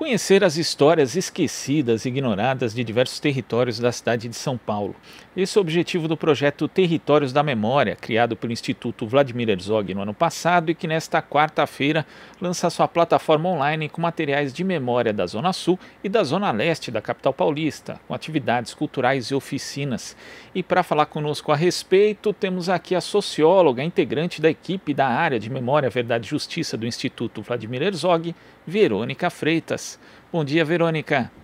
conhecer as histórias esquecidas e ignoradas de diversos territórios da cidade de São Paulo. Esse é o objetivo do projeto Territórios da Memória, criado pelo Instituto Vladimir Herzog no ano passado e que nesta quarta-feira lança sua plataforma online com materiais de memória da Zona Sul e da Zona Leste da capital paulista, com atividades culturais e oficinas. E para falar conosco a respeito, temos aqui a socióloga, integrante da equipe da área de Memória, Verdade e Justiça do Instituto Vladimir Herzog, Verônica Freitas. Bom dia, Verônica.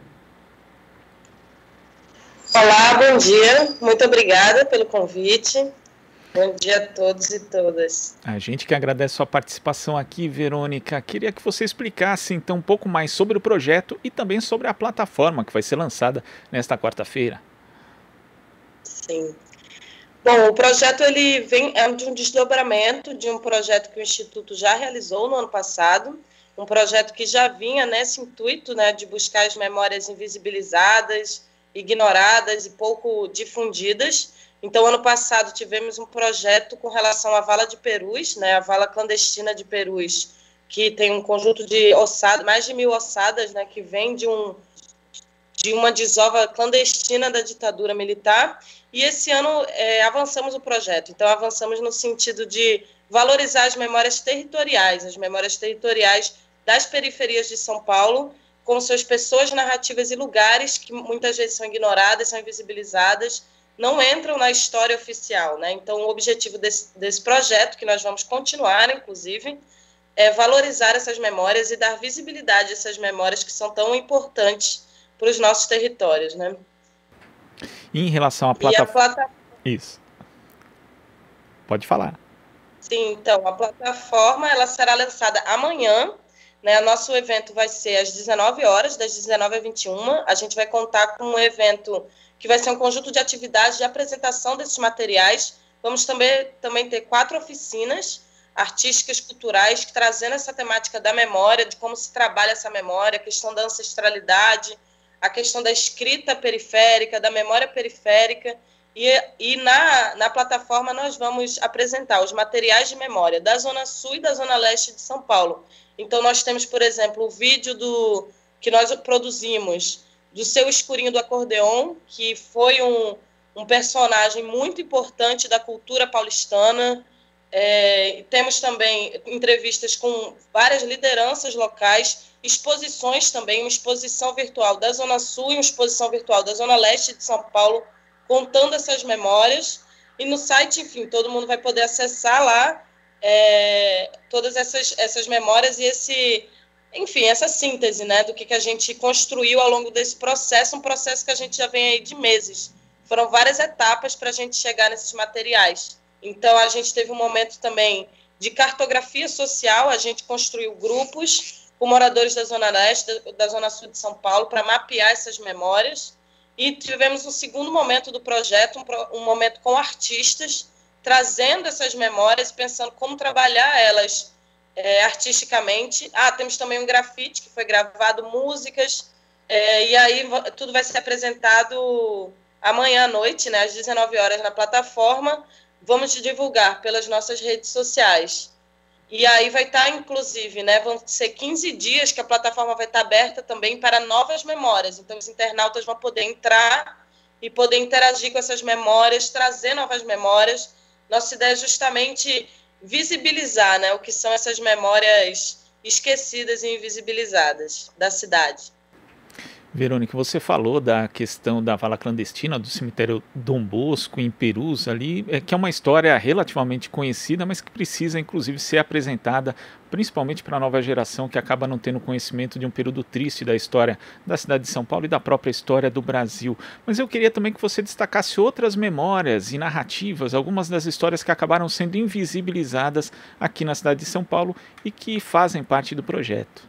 Olá, bom dia. Muito obrigada pelo convite. Bom dia a todos e todas. A gente que agradece sua participação aqui, Verônica. Queria que você explicasse então um pouco mais sobre o projeto e também sobre a plataforma que vai ser lançada nesta quarta-feira. Sim. Bom, o projeto ele é de um desdobramento de um projeto que o Instituto já realizou no ano passado, um projeto que já vinha nesse intuito, né, de buscar as memórias invisibilizadas, ignoradas e pouco difundidas. Então, ano passado, tivemos um projeto com relação à vala de Perus, né, a vala clandestina de Perus, que tem um conjunto de ossadas, mais de 1.000 ossadas, né, que vem de uma desova clandestina da ditadura militar. E esse ano avançamos o projeto. Então, avançamos no sentido de valorizar as memórias territoriais das periferias de São Paulo, com suas pessoas, narrativas e lugares que muitas vezes são ignoradas, são invisibilizadas, não entram na história oficial, né? Então, o objetivo desse projeto, que nós vamos continuar, inclusive, é valorizar essas memórias e dar visibilidade a essas memórias que são tão importantes para os nossos territórios, né? E em relação à plataforma... Isso. Pode falar. Sim, então, a plataforma ela será lançada amanhã, né? Nosso evento vai ser às 19 horas, das 19 às 21. A gente vai contar com um evento que vai ser um conjunto de atividades de apresentação desses materiais. Vamos também ter 4 oficinas artísticas, culturais, trazendo essa temática da memória, de como se trabalha essa memória, a questão da ancestralidade, a questão da escrita periférica, da memória periférica. E na plataforma nós vamos apresentar os materiais de memória da Zona Sul e da Zona Leste de São Paulo. Então, nós temos, por exemplo, o vídeo que nós produzimos do Seu Escurinho do Acordeon, que foi um personagem muito importante da cultura paulistana. Temos também entrevistas com várias lideranças locais, exposições também, uma exposição virtual da Zona Sul e uma exposição virtual da Zona Leste de São Paulo, contando essas memórias. E no site, enfim, todo mundo vai poder acessar lá todas essas memórias e essa síntese, né, do que a gente construiu ao longo desse processo, um processo que a gente já vem aí de meses. Foram várias etapas para a gente chegar nesses materiais. Então, a gente teve um momento também de cartografia social, a gente construiu grupos com moradores da Zona Leste, da Zona Sul de São Paulo, para mapear essas memórias. E tivemos um segundo momento do projeto, um momento com artistas, trazendo essas memórias, pensando como trabalhar elas artisticamente. Temos também um grafite, que foi gravado, músicas, e aí tudo vai ser apresentado amanhã à noite, né, às 19 horas na plataforma. Vamos divulgar pelas nossas redes sociais. E aí vai estar, inclusive, né, vão ser 15 dias que a plataforma vai estar aberta também para novas memórias. Então, os internautas vão poder entrar e poder interagir com essas memórias, trazer novas memórias. Nossa ideia é justamente visibilizar, né, o que são essas memórias esquecidas e invisibilizadas da cidade. Verônica, você falou da questão da vala clandestina do cemitério Dom Bosco, em Perus, ali, que é uma história relativamente conhecida, mas que precisa, inclusive, ser apresentada, principalmente para a nova geração, que acaba não tendo conhecimento de um período triste da história da cidade de São Paulo e da própria história do Brasil. Mas eu queria também que você destacasse outras memórias e narrativas, algumas das histórias que acabaram sendo invisibilizadas aqui na cidade de São Paulo e que fazem parte do projeto.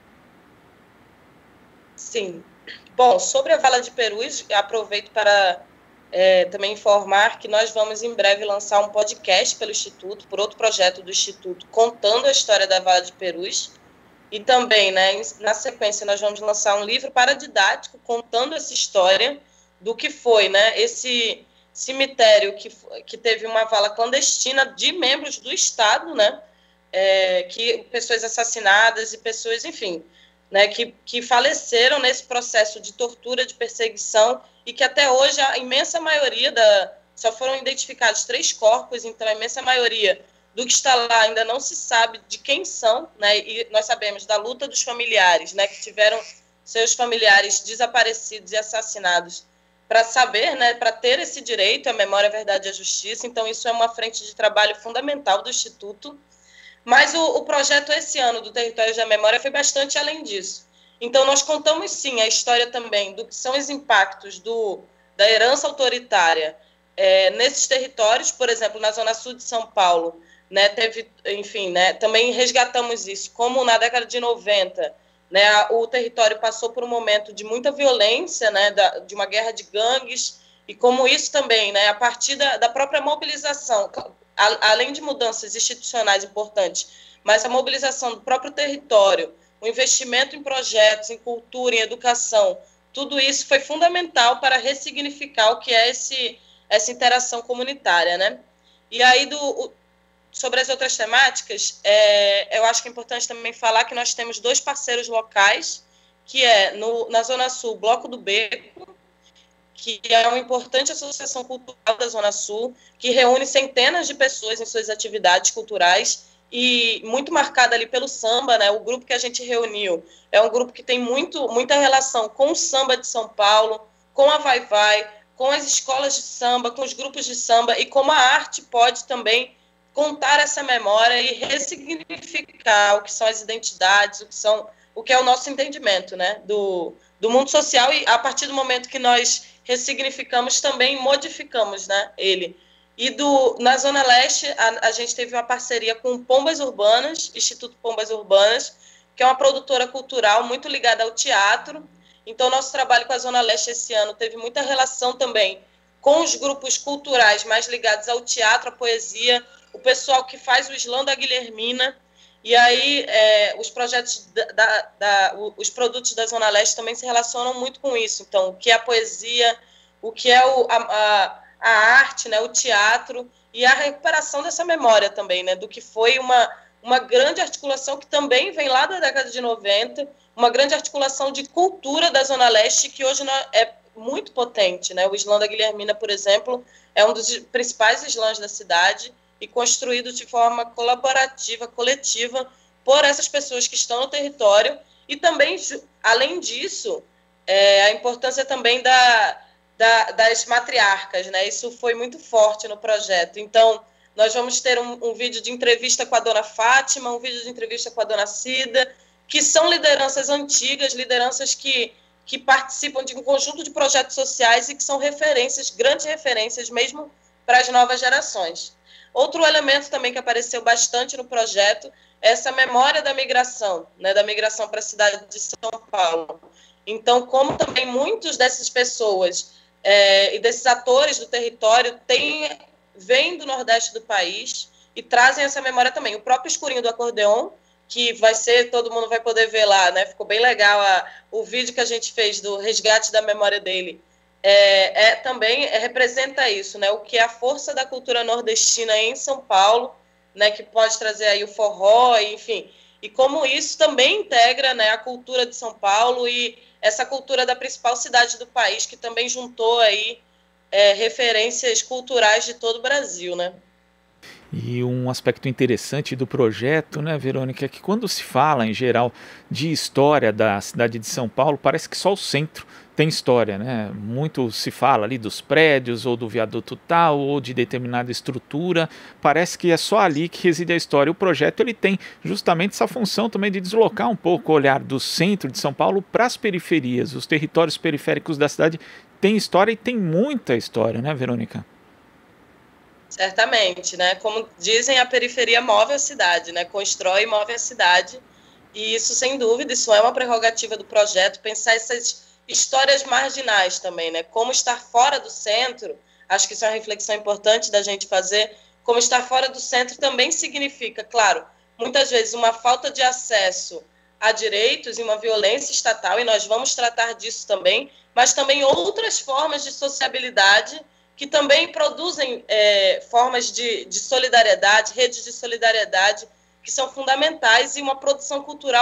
Sim. Bom, sobre a vala de Perus, aproveito para também informar que nós vamos em breve lançar um podcast pelo Instituto, por outro projeto do Instituto, contando a história da vala de Perus. E também, né, na sequência, nós vamos lançar um livro paradidático contando essa história do que foi, né, esse cemitério que teve uma vala clandestina de membros do Estado, né, que pessoas assassinadas e pessoas, enfim, né, que faleceram nesse processo de tortura, de perseguição, e que até hoje a imensa maioria só foram identificados 3 corpos, então a imensa maioria do que está lá ainda não se sabe de quem são, né, e nós sabemos da luta dos familiares, né, que tiveram seus familiares desaparecidos e assassinados, para saber, né, para ter esse direito à memória, à verdade e à justiça. Então isso é uma frente de trabalho fundamental do Instituto. Mas o projeto esse ano do Territórios da Memória foi bastante além disso. Então nós contamos sim a história também do que são os impactos da herança autoritária nesses territórios, por exemplo, na Zona Sul de São Paulo, né, enfim, né, também resgatamos isso, como na década de 90, né, o território passou por um momento de muita violência, né, de uma guerra de gangues, e como isso também, né, a partir da própria mobilização, além de mudanças institucionais importantes, mas a mobilização do próprio território, o investimento em projetos, em cultura, em educação, tudo isso foi fundamental para ressignificar o que é essa interação comunitária, né? E aí, sobre as outras temáticas, eu acho que é importante também falar que nós temos 2 parceiros locais, que na Zona Sul, Bloco do Beco, que é uma importante associação cultural da Zona Sul, que reúne centenas de pessoas em suas atividades culturais, e muito marcada ali pelo samba, né? O grupo que a gente reuniu é um grupo que tem muita relação com o samba de São Paulo, com a Vai-Vai, com as escolas de samba, com os grupos de samba, e como a arte pode também contar essa memória e ressignificar o que são as identidades, o que é o nosso entendimento, né, do mundo social, e a partir do momento que nós ressignificamos, também modificamos, né, ele. E na Zona Leste, a gente teve uma parceria com o Pombas Urbanas, Instituto Pombas Urbanas, que é uma produtora cultural muito ligada ao teatro. Então, nosso trabalho com a Zona Leste esse ano teve muita relação também com os grupos culturais mais ligados ao teatro, à poesia, o pessoal que faz o Slam da Guilhermina, e aí os projetos, os produtos da Zona Leste também se relacionam muito com isso. Então, o que é a poesia, o que é a arte, né, o teatro, e a recuperação dessa memória também, né, do que foi uma grande articulação que também vem lá da década de 90, uma grande articulação de cultura da Zona Leste, que hoje é muito potente, né? O Slam da Guilhermina, por exemplo, é um dos principais slams da cidade, e construído de forma colaborativa, coletiva, por essas pessoas que estão no território. E também, além disso, a importância também das matriarcas, né? Isso foi muito forte no projeto. Então, nós vamos ter um vídeo de entrevista com a dona Fátima, um vídeo de entrevista com a dona Cida, que são lideranças antigas, lideranças que participam de um conjunto de projetos sociais e que são referências, grandes referências mesmo para as novas gerações. Outro elemento também que apareceu bastante no projeto é essa memória da migração, né, da migração para a cidade de São Paulo. Então, como também muitas dessas pessoas e desses atores do território vêm do Nordeste do país e trazem essa memória também. O próprio Escurinho do Acordeon, que todo mundo vai poder ver lá, né? Ficou bem legal o vídeo que a gente fez do resgate da memória dele. Também representa isso, né? O que é a força da cultura nordestina em São Paulo, né? Que pode trazer aí o forró, enfim. E como isso também integra, né, a cultura de São Paulo e essa cultura da principal cidade do país, que também juntou aí referências culturais de todo o Brasil, né? E um aspecto interessante do projeto, né, Verônica, é que quando se fala, em geral, de história da cidade de São Paulo, parece que só o centro tem história, né? Muito se fala ali dos prédios, ou do viaduto tal, ou de determinada estrutura, parece que é só ali que reside a história. O projeto ele tem justamente essa função também de deslocar um pouco o olhar do centro de São Paulo para as periferias. Os territórios periféricos da cidade têm história, e tem muita história, né, Verônica? Certamente, né? Como dizem, a periferia move a cidade, né? Constrói e move a cidade. E isso, sem dúvida, isso é uma prerrogativa do projeto, pensar essas histórias marginais também, né? Como estar fora do centro, acho que isso é uma reflexão importante da gente fazer, como estar fora do centro também significa, claro, muitas vezes uma falta de acesso a direitos e uma violência estatal, e nós vamos tratar disso também, mas também outras formas de sociabilidade que também produzem formas de solidariedade, redes de solidariedade, que são fundamentais, e uma produção cultural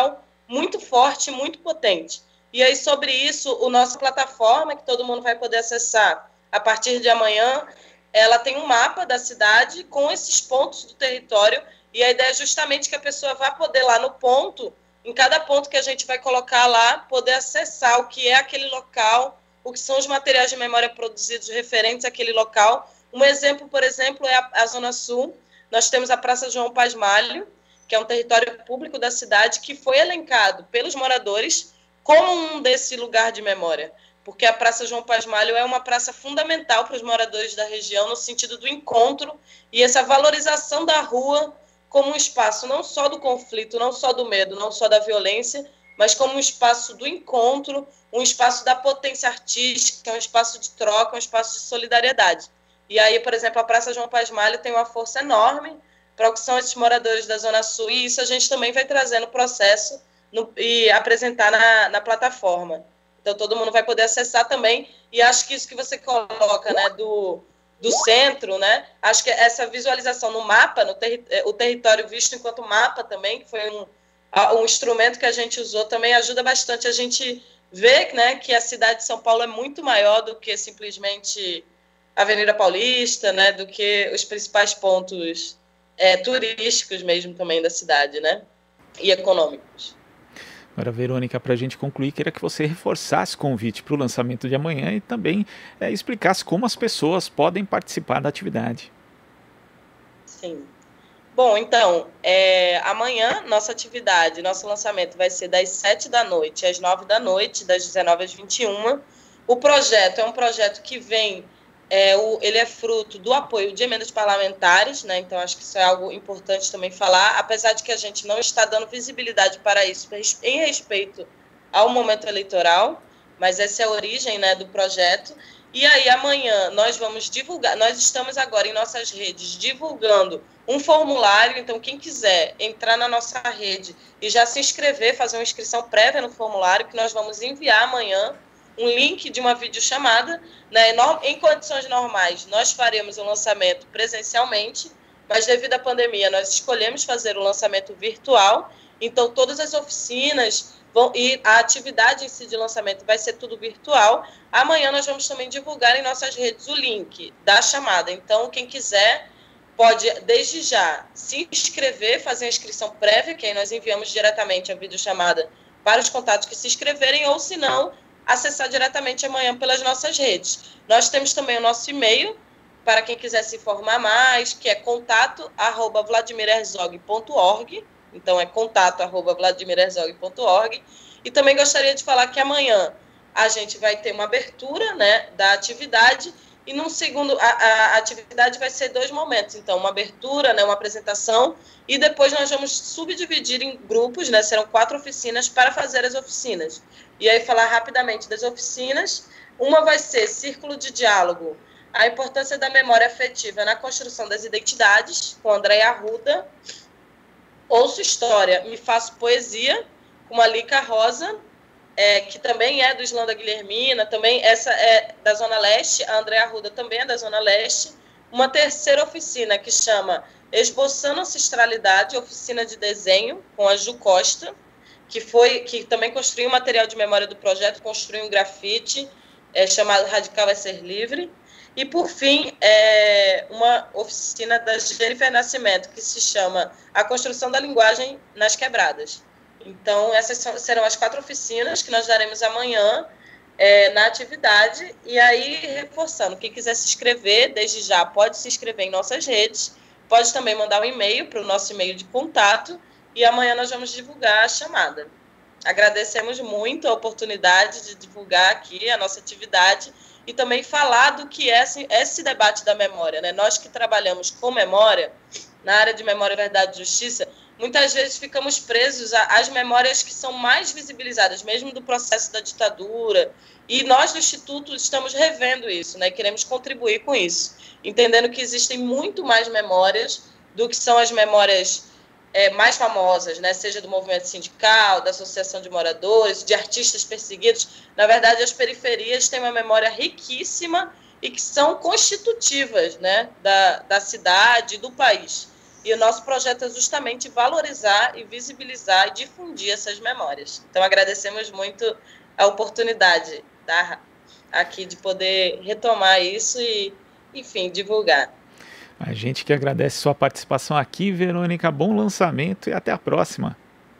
muito forte, muito potente. E aí, sobre isso, a nossa plataforma, que todo mundo vai poder acessar a partir de amanhã, ela tem um mapa da cidade com esses pontos do território, e a ideia é justamente que a pessoa vá poder lá no ponto, em cada ponto que a gente vai colocar lá, poder acessar o que é aquele local, o que são os materiais de memória produzidos referentes àquele local. Um exemplo, por exemplo, é a Zona Sul. Nós temos a Praça João Pasmalho, que é um território público da cidade, que foi elencado pelos moradores como um desse lugar de memória, porque a Praça João Pasmalho é uma praça fundamental para os moradores da região, no sentido do encontro e essa valorização da rua como um espaço não só do conflito, não só do medo, não só da violência, mas como um espaço do encontro, um espaço da potência artística, um espaço de troca, um espaço de solidariedade. E aí, por exemplo, a Praça João Pasmalho tem uma força enorme para o que são esses moradores da Zona Sul, e isso a gente também vai trazer no processo e apresentar na plataforma. Então, todo mundo vai poder acessar também, e acho que isso que você coloca, né, do centro, né, acho que essa visualização no mapa, o território visto enquanto mapa também, que foi um instrumento que a gente usou, também ajuda bastante a gente ver, né, que a cidade de São Paulo é muito maior do que simplesmente a Avenida Paulista, né, do que os principais pontos turísticos mesmo também da cidade, né, e econômicos. Agora, Verônica, para a gente concluir, queria que você reforçasse o convite para o lançamento de amanhã e também explicasse como as pessoas podem participar da atividade. Sim. Bom, então, amanhã nossa atividade, nosso lançamento vai ser das 7 da noite às 9 da noite, das 19 às 21. O projeto é um projeto que vem, ele é fruto do apoio de emendas parlamentares, né? Então acho que isso é algo importante também falar, apesar de que a gente não está dando visibilidade para isso em respeito ao momento eleitoral, mas essa é a origem, né, do projeto. E aí amanhã nós vamos divulgar, nós estamos agora em nossas redes divulgando um formulário, então quem quiser entrar na nossa rede e já se inscrever, fazer uma inscrição prévia no formulário, que nós vamos enviar amanhã, um link de uma videochamada, né? Em condições normais, nós faremos o lançamento presencialmente, mas devido à pandemia, nós escolhemos fazer o lançamento virtual, então todas as oficinas e a atividade em si de lançamento vai ser tudo virtual. Amanhã nós vamos também divulgar em nossas redes o link da chamada, então quem quiser pode, desde já, se inscrever, fazer a inscrição prévia, que aí nós enviamos diretamente a videochamada para os contatos que se inscreverem, ou se não, acessar diretamente amanhã pelas nossas redes. Nós temos também o nosso e-mail, para quem quiser se informar mais, que é contato@vladimirerzog.org, então é contato@vladimirerzog.org. E também gostaria de falar que amanhã a gente vai ter uma abertura, né, da atividade, e num segundo, a atividade vai ser 2 momentos, então uma abertura, né, uma apresentação, e depois nós vamos subdividir em grupos, né, serão 4 oficinas para fazer as oficinas. E aí falar rapidamente das oficinas. Uma vai ser Círculo de Diálogo, a importância da memória afetiva na construção das identidades, com Andréia Arruda. Ouço História, Me Faço Poesia, com a Lica Rosa, que também é do Islanda Guilhermina, também essa é da Zona Leste, a Andréia Arruda também é da Zona Leste. Uma terceira oficina que chama Esboçando Ancestralidade, oficina de desenho, com a Ju Costa, que também construiu o material de memória do projeto, construiu um grafite chamado Radical é Ser Livre. E, por fim, uma oficina da Jennifer Nascimento, que se chama A Construção da Linguagem nas Quebradas. Então, essas serão as 4 oficinas que nós daremos amanhã na atividade. E aí, reforçando, quem quiser se inscrever, desde já, pode se inscrever em nossas redes, pode também mandar um e-mail para o nosso e-mail de contato, e amanhã nós vamos divulgar a chamada. Agradecemos muito a oportunidade de divulgar aqui a nossa atividade e também falar do que é esse debate da memória, né? Nós que trabalhamos com memória, na área de memória, verdade e justiça, muitas vezes ficamos presos às memórias que são mais visibilizadas, mesmo do processo da ditadura, e nós do Instituto estamos revendo isso, né? Queremos contribuir com isso, entendendo que existem muito mais memórias do que são as memórias mais famosas, né? Seja do movimento sindical, da associação de moradores, de artistas perseguidos. Na verdade, as periferias têm uma memória riquíssima e que são constitutivas, né, da cidade e do país. E o nosso projeto é justamente valorizar e visibilizar e difundir essas memórias. Então, agradecemos muito a oportunidade aqui de poder retomar isso e, enfim, divulgar. A gente que agradece sua participação aqui, Verônica. Bom lançamento e até a próxima.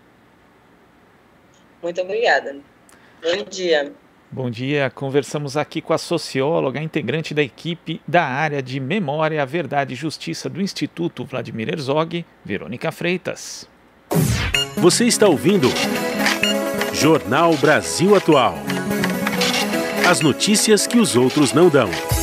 Muito obrigada. Bom dia. Bom dia. Conversamos aqui com a socióloga, integrante da equipe da área de Memória, Verdade e Justiça do Instituto Vladimir Herzog, Verônica Freitas. Você está ouvindo Jornal Brasil Atual. As notícias que os outros não dão.